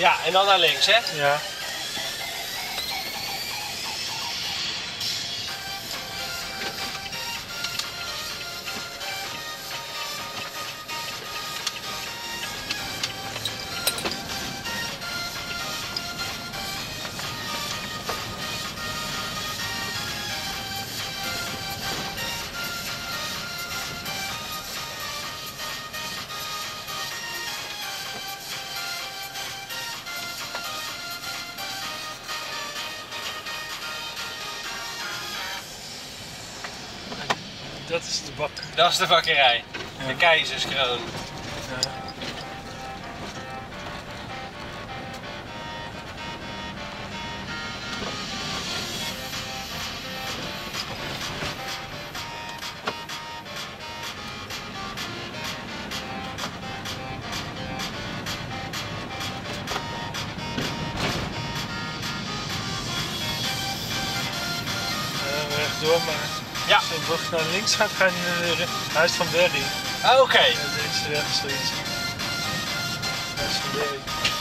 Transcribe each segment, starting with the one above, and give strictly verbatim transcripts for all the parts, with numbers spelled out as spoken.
Ja, en dan naar links, hè? Ja. Dat is de bak. Dat is de bakkerij. Ja. De Keizerskroon. Ja. Uh, rechtdoor, maar Ja. als je een bocht naar links gaat, ga je naar het huis van Berry. Ah, oké. Okay. En deze weg is zoiets. Huis van Berry.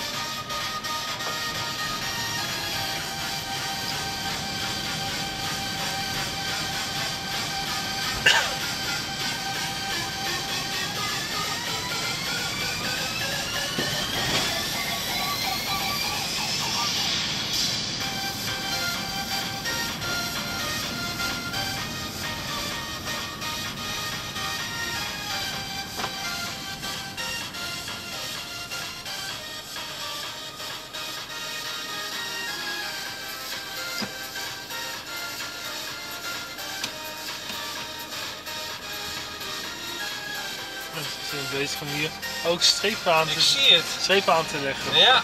Ze zijn bezig om hier ook strepen aan te, Ik zie het. strepen aan te leggen. Ja.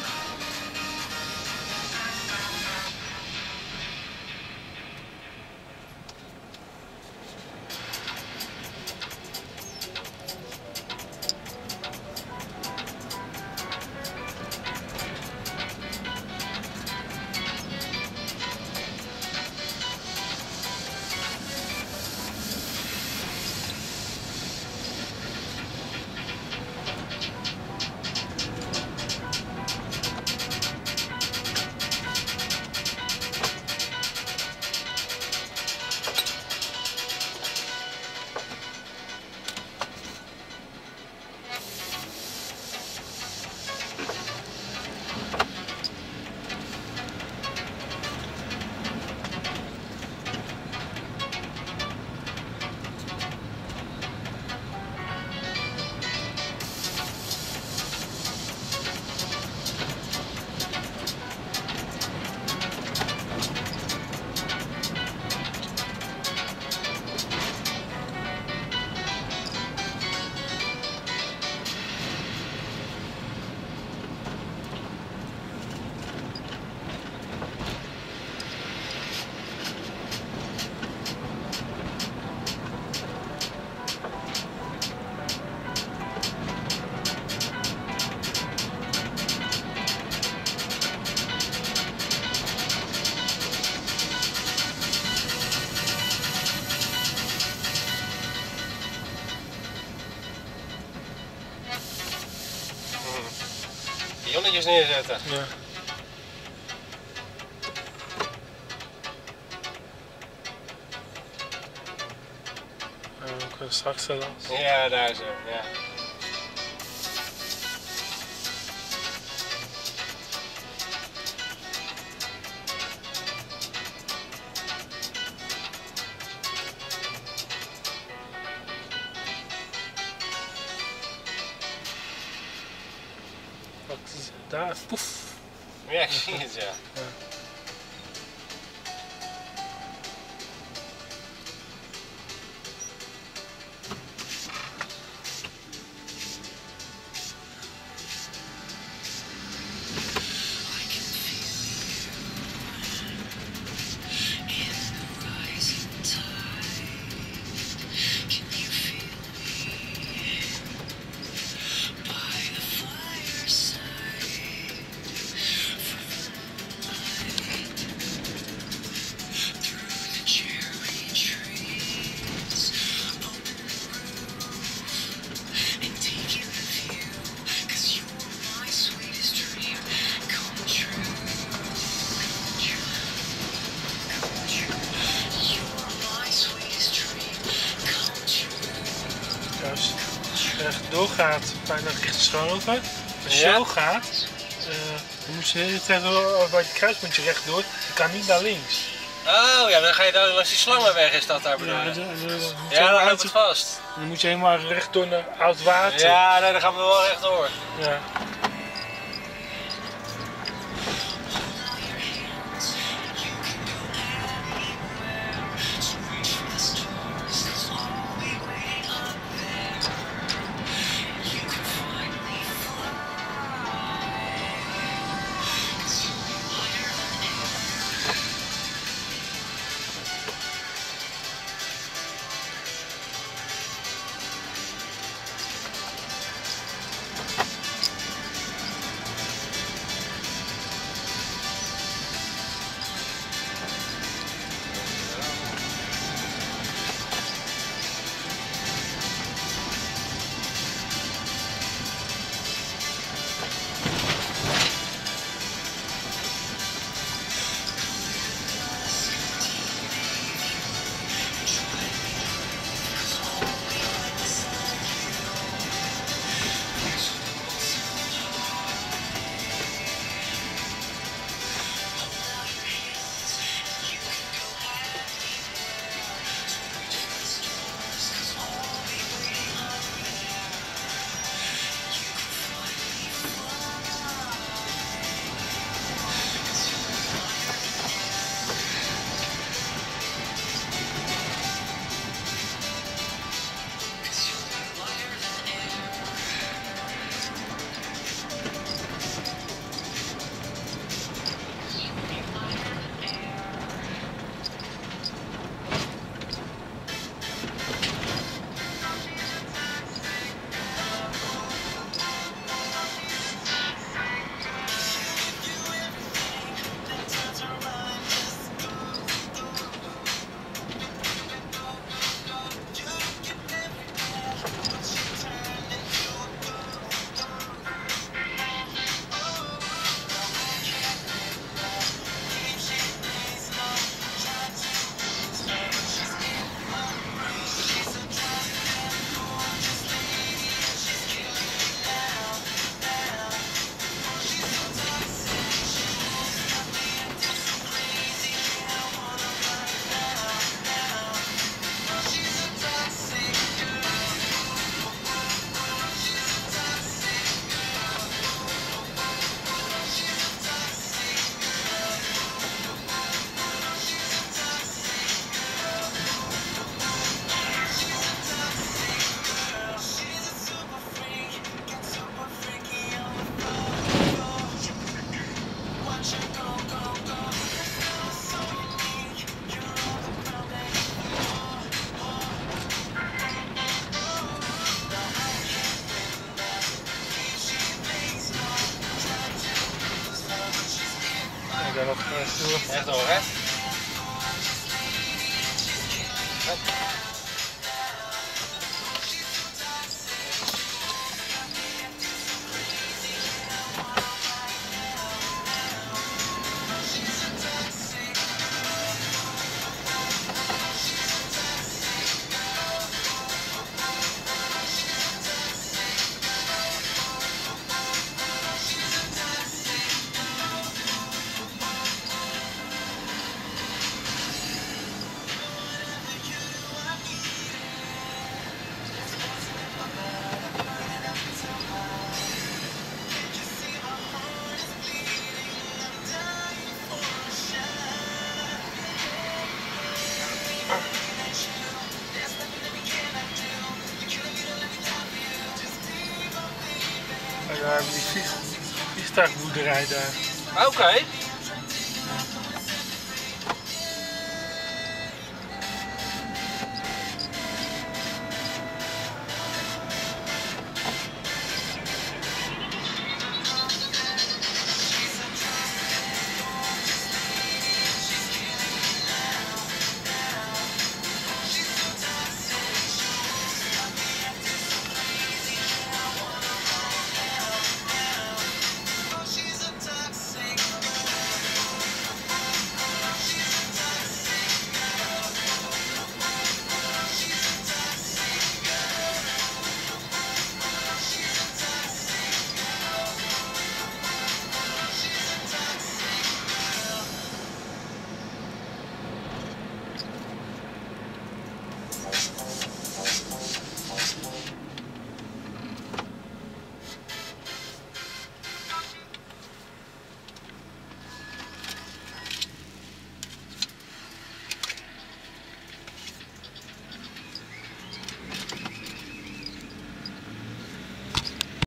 Pionnetjes neerzetten. Ja. Uh, we kunnen straks zelfs. Ja, daar zo. Ja. Wat is daar? Poef. Ja, ik zie het, ja. Ja. rechtdoor gaat, ga je naar richting Schoonhoven. Als je Ja. zo gaat, uh, dan moet je de hele tijd door, bij het kruispuntje rechtdoor. Je kan niet naar links. Oh ja, dan ga je daar langs die slangenweg, is dat daar bedoel Ja, je? dan, dan, dan, moet je Ja, dan helemaal loopt het uit- vast. dan moet je helemaal rechtdoor naar oud water. Ja, nee, dan gaan we wel rechtdoor. Ja. Daar nog rechtdoor. Rechtdoor, hè? En daar hebben we die vis- vliegtuigboerderij daar. Oké.